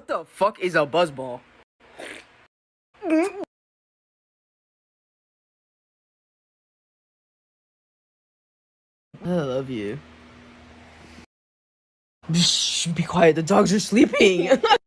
What the fuck is a buzzball? I love you. Shh, be quiet, the dogs are sleeping.